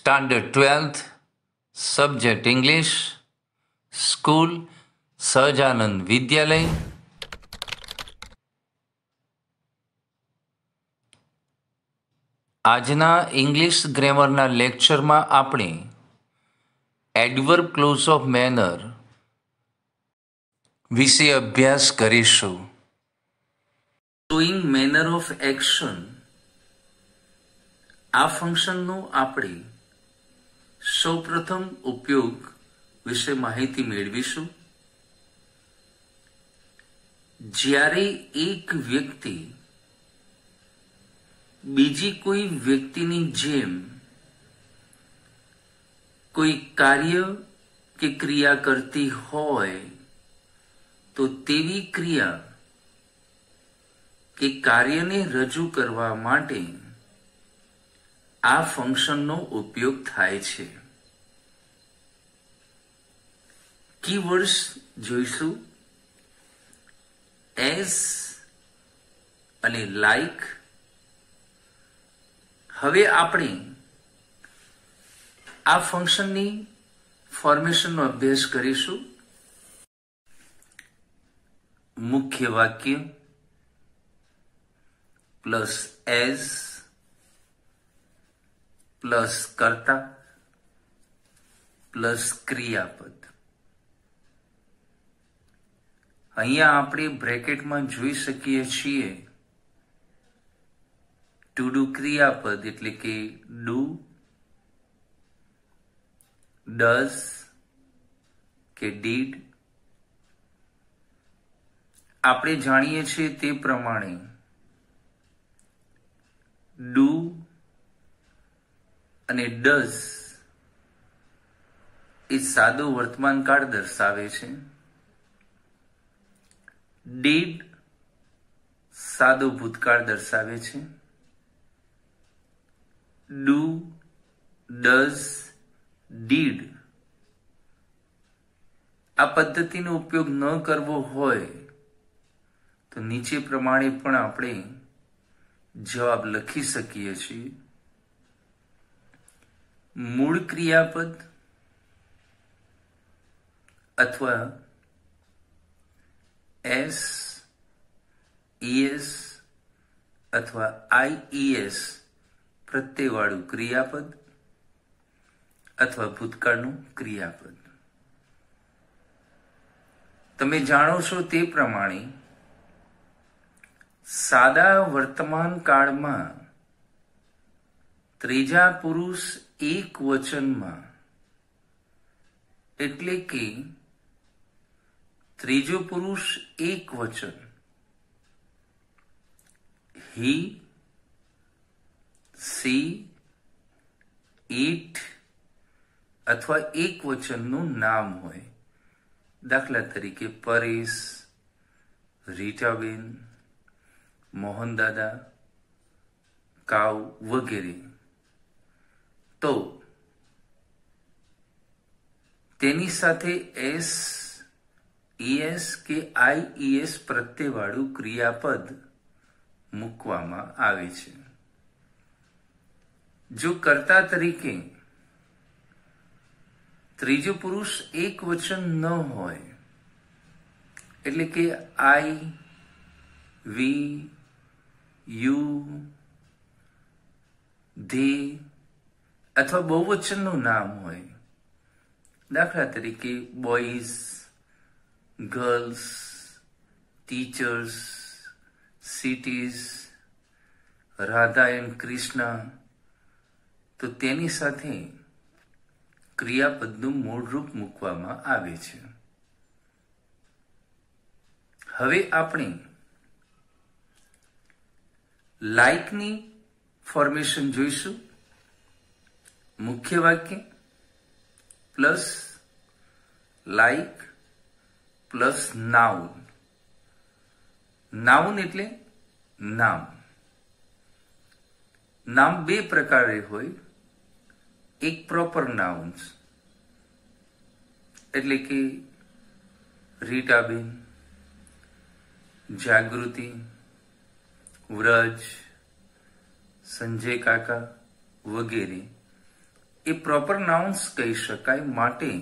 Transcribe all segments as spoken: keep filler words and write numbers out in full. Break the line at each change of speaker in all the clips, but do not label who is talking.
Standard twelfth, Subject English, School Sahajanand વિદ્યાલય. આજના English ગ્રામરના લેક્ચરમાં આપણે એડવર્બ ક્લોઝ ઓફ મેનર વિશે અભ્યાસ કરીશું. શોઈંગ મેનર ઓફ એક્શન આ ફંક્શનનો આપણે સૌપ્રથમ ઉપયોગ વિશે માહિતી મેળવીશું. જ્યારે એક વ્યક્તિ બીજી કોઈ વ્યક્તિની જેમ કોઈ કાર્ય કે ક્રિયા કરતી હોય તો તેવી ક્રિયા કે કાર્યને રજૂ કરવા માટે આ ફંક્શનનો ઉપયોગ થાય છે. કીવર્ડ્સ જોઈશું. એઝ અને લાઈક. હવે આપણે આ ફંક્શનની ફોર્મેશનનો અભ્યાસ કરીશું. મુખ્ય વાક્ય પ્લસ એઝ પ્લસ કર્તા પ્લસ ક્રિયાપદ. અહીંયા આપણે બ્રેકેટમાં જોઈ શકીએ છીએ ટુ ડુ ક્રિયાપદ એટલે કે ડુ, ડઝ કે ડીડ. આપણે જાણીએ છીએ તે પ્રમાણે ડુ અને ડઝ એ સાદો વર્તમાન કાળ દર્શાવે છે. ડીડ સાદો ભૂતકાળ દર્શાવે છે. ડુ, ડઝ, ડીડ આ પદ્ધતિનો ઉપયોગ ન કરવો હોય તો નીચે પ્રમાણે પણ આપણે જવાબ લખી શકીએ છીએ. મૂળ ક્રિયાપદ અથવા એસ, ઈએસ અથવા આઈઈએસ પ્રત્યયવાળું ક્રિયાપદ અથવા ભૂતકાળનું ક્રિયાપદ. તમે જાણો છો તે પ્રમાણે સાદા વર્તમાન કાળમાં ત્રીજા પુરુષ એક વચનમાં એટલે કે ત્રીજો પુરુષ એક વચન હી, સી, ઇટ અથવા એક વચનનું નામ હોય. દાખલા તરીકે પરેશ, રીટાબેન, મોહનદાદા, કાવ વગેરે. તો તેની સાથે એસ, ઈએસ કે આઈઈએસ પ્રત્યયવાળું ક્રિયાપદ મૂકવામાં આવે છે. જો કર્તા તરીકે ત્રીજો પુરુષ એક વચન ન હોય એટલે કે આઈ, વી, યુ, ધે અથવા બહુવચનનું નામ હોય. દાખલા તરીકે boys, girls, teachers, cities, Radha and Krishna, તો તેની સાથે ક્રિયાપદનું મૂળરૂપ મૂકવામાં આવે છે. હવે આપણે લાઈકની ફોર્મેશન જોઈશું. મુખ્ય વાક્ય plus like plus noun. Noun એટલે નામ. નામ બે પ્રકારે હોય. એક પ્રોપર નાઉન્સ એટલે કે રીટાબેન, જાગૃતિ, વ્રજ, સંજય કાકા વગેરે એ પ્રોપર નાઉન્સ કહી શકાય, માટે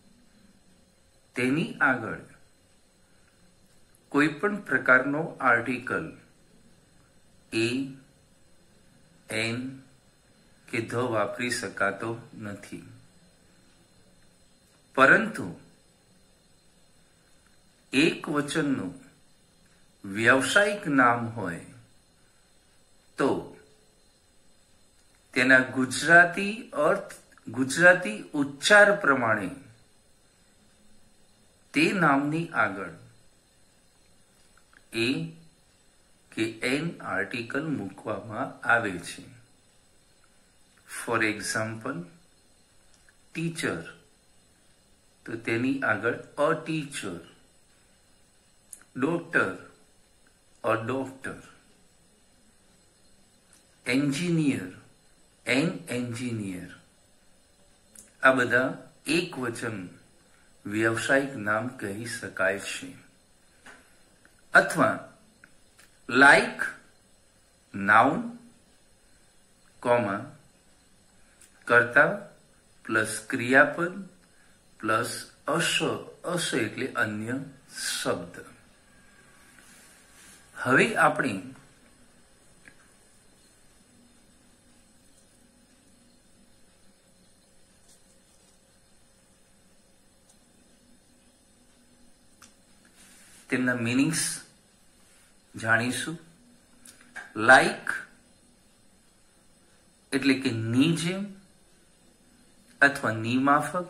તેની આગળ કોઈ પણ પ્રકારનો આર્ટિકલ એ, એન કે ધ વાપરી શકાતો નથી. પરંતુ એક વચનનું વ્યવસાયિક નામ હોય તો તેના ગુજરાતી અર્થ, ગુજરાતી ઉચ્ચાર પ્રમાણે તે નામની આગળ એ કે એન આર્ટિકલ મૂકવામાં આવે છે. ફોર એક્ઝામ્પલ, ટીચર તો તેની આગળ a teacher, doctor a doctor, engineer an engineer. આ બધા એક વચન વ્યવસાયિક નામ કહી શકાય છે. અથવા લાઈક નાઉન કોમા કર્તા પ્લસ ક્રિયાપદ પ્લસ અસ, અસ એટલે અન્ય શબ્દ. હવે આપણે તેમના મીનિંગ્સ જાણીશું. લાઈક એટલે કે ની જેમ અથવા ની માફક.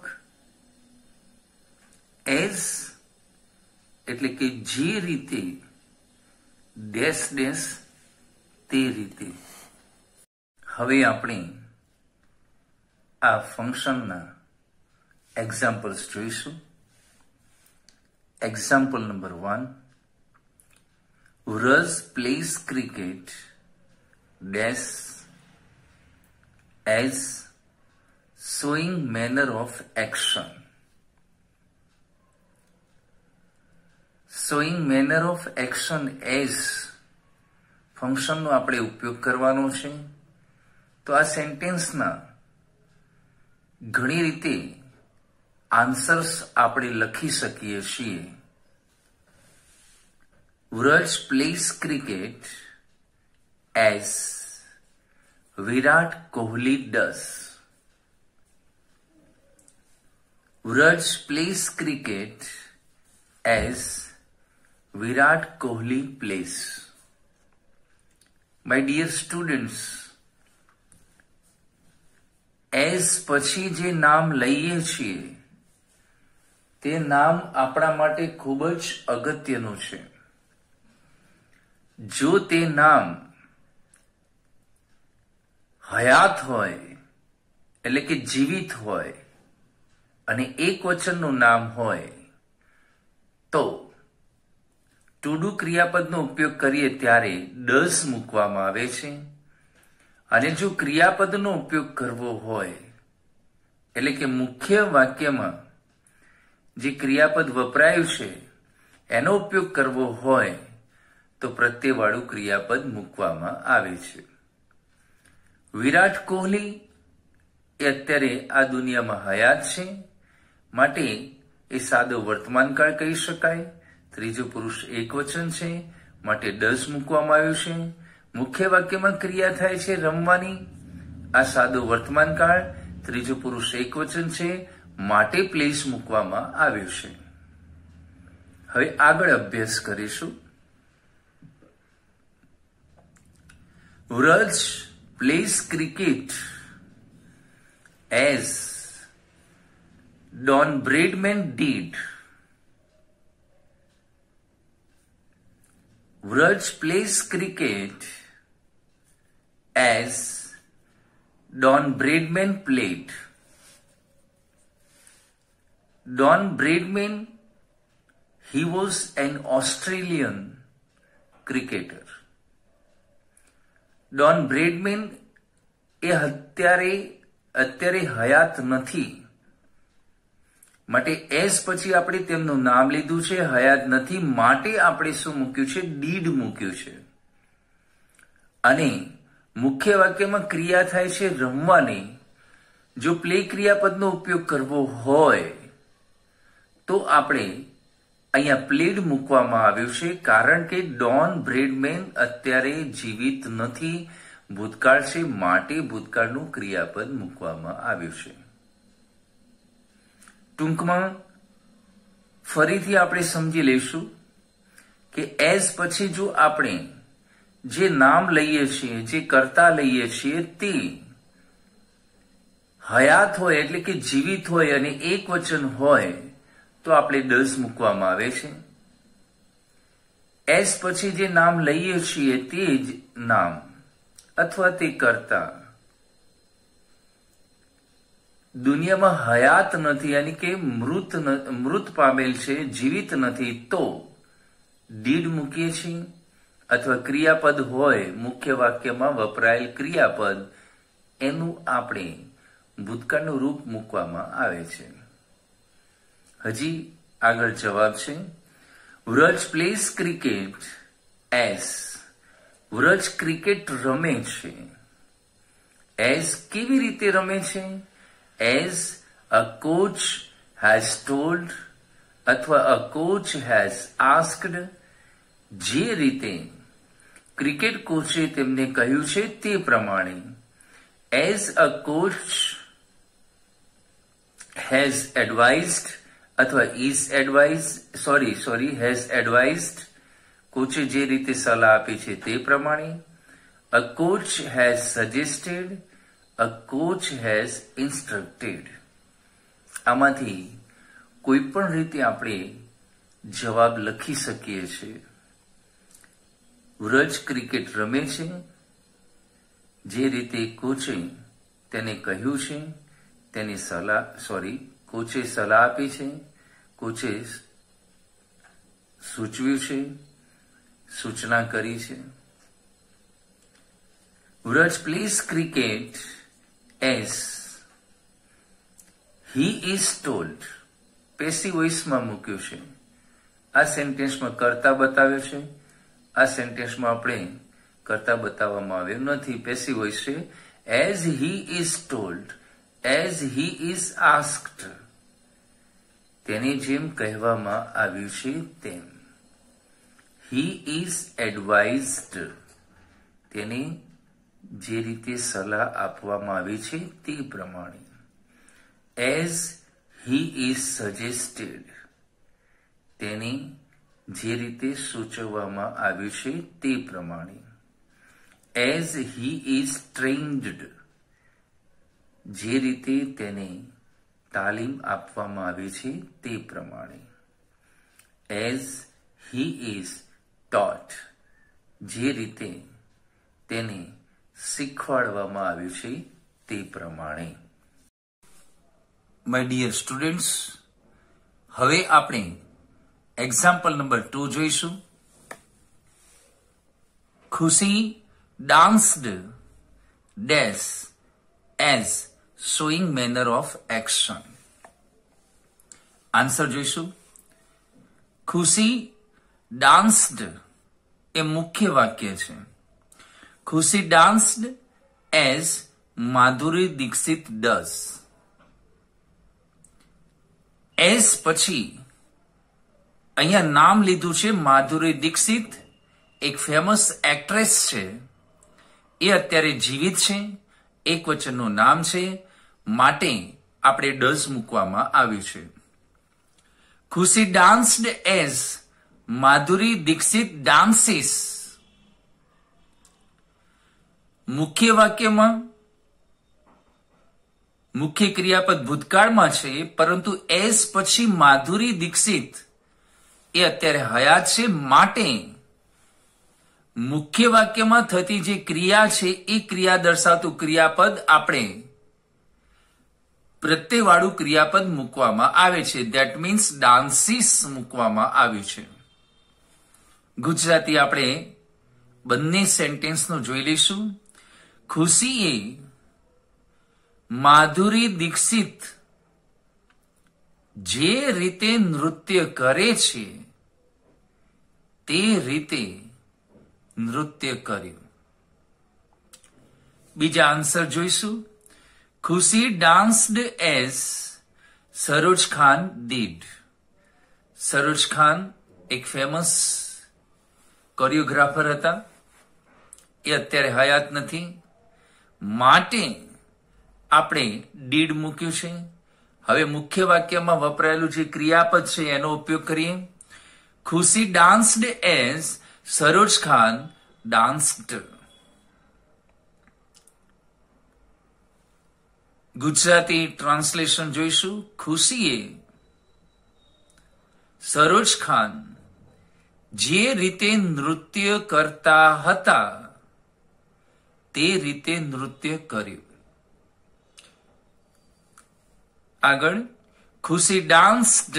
એઝ એટલે કે જે રીતે, ડેશ ડેશ તે રીતે. હવે આપણે આ ફંક્શનના એક્ઝામ્પલ્સ જોઈશું. Example number one. Raj plays cricket dash as showing manner of action. Showing manner of action as ફંક્શનનો આપણે ઉપયોગ કરવાનો છે. તો આ સેન્ટેન્સના ઘણી રીતે આન્સર્સ આપણે લખી શકીએ છીએ. Vraj plays cricket as Virat Kohli does. Vraj plays cricket as Virat Kohli plays. My dear students, as પછી જે નામ લઈએ છીએ તે નામ આપણા માટે ખૂબ જ અગત્યનું છે. જો તે નામ હયાત હોય એટલે કે જીવિત હોય અને એક વચનનું નામ હોય તો ટુ ડુ ક્રિયાપદનો ઉપયોગ કરીએ ત્યારે ડઝ મૂકવામાં આવે છે. અને જો ક્રિયાપદનો ઉપયોગ કરવો હોય એટલે કે મુખ્ય વાક્યમાં જે ક્રિયાપદ વપરાયું છે એનો ઉપયોગ કરવો હોય તો પ્રત્યયવાળું ક્રિયાપદ મૂકવામાં આવે છે. વિરાટ કોહલી એ અત્યારે આ દુનિયામાં હયાત છે, માટે એ સાદો વર્તમાનકાળ કહી શકાય. ત્રીજો પુરુષ એક વચન છે, માટે ડઝ મૂકવામાં આવ્યું છે. મુખ્ય વાક્યમાં ક્રિયા થાય છે રમવાની, આ સાદો વર્તમાનકાળ. ત્રીજો પુરુષ એક વચન છે, માટે પ્લેસ મૂકવામાં આવ્યું છે. હવે આગળ અભ્યાસ કરીશું. Vraj plays cricket as Don Bradman did. Vraj plays cricket as Don Bradman played. Don Bradman, he was an Australian cricketer. Don Bradman એ અત્યારે અત્યારે હયાત નથી, માટે એસ પછી આપણે તેમનું નામ લીધું છે, હયાત નથી, માટે આપણે શું મૂક્યું છે? ડીડ મૂક્યું છે. અને મુખ્ય વાક્યમાં ક્રિયા થાય છે રમવાની, જો પ્લે ક્રિયાપદનો ઉપયોગ કરવો હોય તો આપણે અહીંયા પ્લેડ મૂકવામાં આવ્યું છે, કારણ કે ડોન બ્રેડમેન અત્યારે જીવિત નથી, ભૂતકાળ છે, માટે ભૂતકાળનું ક્રિયાપદ મૂકવામાં આવ્યું છે. ટૂંકમાં ફરીથી આપણે સમજી લઈશું કે એઝ પછી જો આપણે જે નામ લઈએ છીએ, જે કર્તા લઈએ છીએ, તે હયાત હોય એટલે કે જીવિત હોય અને એક વચન હોય તો આપણે ડઝ મૂકવામાં આવે છે. એઝ પછી જે નામ લઈએ છીએ તે જ નામ અથવા તે કર્તા દુનિયામાં હયાત નથી, યાની કે મૃત મૃત પામેલ છે, જીવિત નથી, તો ડીડ મૂકીએ છીએ. અથવા ક્રિયાપદ હોય, મુખ્ય વાક્યમાં વપરાયેલ ક્રિયાપદ, એનું આપણે ભૂતકાળનું રૂપ મૂકવામાં આવે છે. હજી આગળ જવાબ છે. Vraj plays cricket as. Vraj cricket રમે છે. એઝ કેવી રીતે રમે છે? As a coach has told અથવા અ કોચ હેઝ આસ્કડ. જે રીતે ક્રિકેટ કોચે તેમને કહ્યું છે તે પ્રમાણે. As a coach has advised અથવા is advise sorry sorry has advised. કોચે જે રીતે સલાહ આપી છે તે પ્રમાણે. A coach has suggested. A coach has instructed. આમાંથી કોઈ પણ રીતે આપણે જવાબ લખી શકીએ છીએ. વ્રજ ક્રિકેટ રમે છે. જે રીતે કોચે તેને કહ્યું છે, તેની સલાહ સોરી કોચે સલાહ આપી છે, કોચે સૂચવ્યું છે, સૂચના કરી છે. Vraj plays cricket as he is told. Passive વોઇસમાં મૂક્યું છે. આ સેન્ટેન્સમાં કર્તા બતાવ્યો છે. આ સેન્ટેન્સમાં આપણે કર્તા બતાવવામાં આવ્યું નથી, પેસિવ વોઇસ છે. As he is told, as he is asked. તેને જેમ કહેવામાં આવ્યું છે તેમ. He is advised. તેને જે રીતે સલાહ આપવામાં આવી છે તે પ્રમાણે. As he is suggested. તેને જે રીતે સૂચવવામાં આવ્યું છે તે પ્રમાણે. As he is trained. જે રીતે તેને તાલીમ આપવામાં આવી છે તે પ્રમાણે. As he is taught. જે રીતે તેને શીખવાડવામાં આવ્યું છે તે પ્રમાણે. માય ડિયર સ્ટુડન્ટ્સ, હવે આપણે એક્ઝામ્પલ નંબર ટુ જોઈશું. Khushi danced dash as showing manner of action. Answer જોઈશું. ખુશી ડાન્સ્ડ એ મુખ્ય વાક્ય છે. Khushi danced as Madhuri Dixit does. As પછી અહીંયા નામ લીધું છે માધુરી દીક્ષિત, એક ફેમસ એક્ટ્રેસ છે. એ અત્યારે જીવિત છે, એક વચનનું નામ છે, માટે આપણે ડઝ મૂકવામાં આવ્યું છે. Khushi danced as Madhuri Dixit dances. મુખ્ય વાક્યમાં મુખ્ય ક્રિયાપદ ભૂતકાળમાં છે, પરંતુ એઝ પછી માધુરી દીક્ષિત એ અત્યારે હયાત છે, માટે મુખ્ય વાક્યમાં થતી જે ક્રિયા છે એ ક્રિયા દર્શાવતું ક્રિયાપદ આપણે પ્રત્યયવાળું ક્રિયાપદ મૂકવામાં આવે છે. ધેટ મીન્સ ડાન્સીસ મૂકવામાં આવ્યું છે. ગુજરાતી આપણે બંને સેન્ટેન્સનું જોઈ લઈશું. ખુશીએ માધુરી દીક્ષિત જે રીતે નૃત્ય કરે છે તે રીતે નૃત્ય કર્યું. બીજા આન્સર જોઈશું. ખુશી danced as Saroj Khan did. સરોજ ખાન એક ફેમસ કોરિયોગ્રાફર હતા. એ અત્યારે હયાત નથી, માટે આપણે ડીડ મૂક્યું છે. હવે મુખ્ય વાક્યમાં વપરાયેલું જે ક્રિયાપદ છે એનો ઉપયોગ કરીએ. Khushi danced as Saroj Khan danced. Gujarati translation જોઈશું. ખુશીએ સરોજ ખાન જે રીતે નૃત્ય કરતા હતા તે રીતે નૃત્ય કર્યું. આગળ ખુશી ડાન્સ્ડ.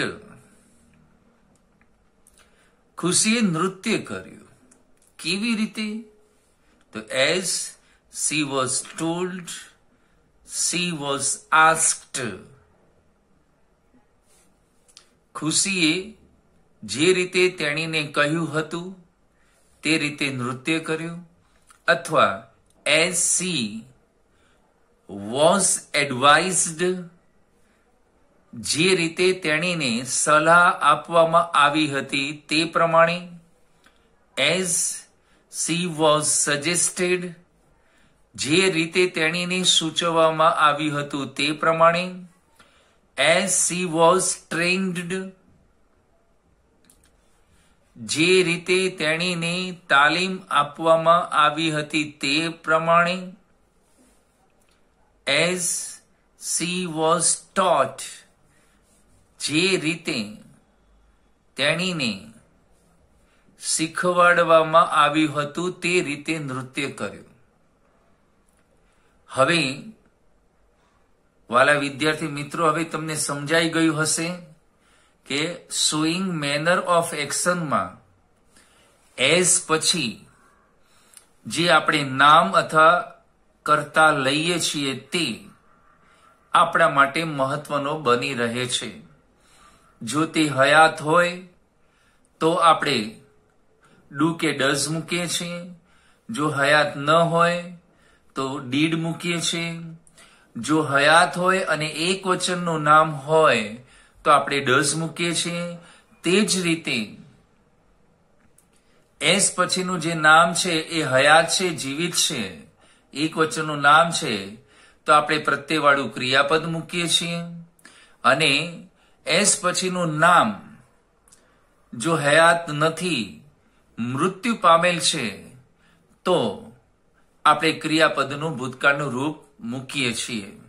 ખુશીએ નૃત્ય કર્યું. કેવી રીતે? તો as she was told, she was asked. ખુશીએ જે રીતે તેણીને કહ્યું હતું તે રીતે નૃત્ય કર્યું, અથવા એઝ સી વોઝ એડવાઇઝડ, જે રીતે તેણીને સલાહ આપવામાં આવી હતી તે પ્રમાણે. એઝ સી વોઝ સજેસ્ટેડ, જે રીતે તેણીને સૂચવવામાં આવ્યું હતું તે પ્રમાણે. એઝ સી વોઝ ટ્રેન્ડ, જે રીતે તેણીને તાલીમ આપવામાં આવી હતી તે પ્રમાણે. એઝ સી વોઝ ટોટ, જે રીતે તેણીને શીખવાડવામાં આવ્યું હતું તે રીતે નૃત્ય કર્યું. હવે વાલા વિદ્યાર્થી મિત્રો, હવે તમને સમજાઈ ગયું હશે કે શોઈંગ મેનર ઓફ એક્શનમાં એઝ પછી જે આપણે નામ અથવા કરતા લઈએ છીએ તે આપણા માટે મહત્વનો બની રહે છે. જો તે હયાત હોય તો આપણે ડુ કે ડઝ મૂકીએ છીએ. જો હયાત ન હોય તો ડીડ મૂકીએ છીએ. જો હયાત હોય અને એક વચનનું નામ હોય તો આપણે ડઝ મૂકીએ છીએ. તે જ રીતે એસ પછીનું જે નામ છે એ હયાત છે, જીવિત છે, એક વચનનું નામ છે, તો આપણે પ્રત્યયવાળું ક્રિયાપદ મૂકીએ છીએ. અને એસ પછીનું નામ જો હયાત નથી, મૃત્યુ પામેલ છે, તો આપણે ક્રિયાપદનું ભૂતકાળનું રૂપ મૂકીએ છીએ.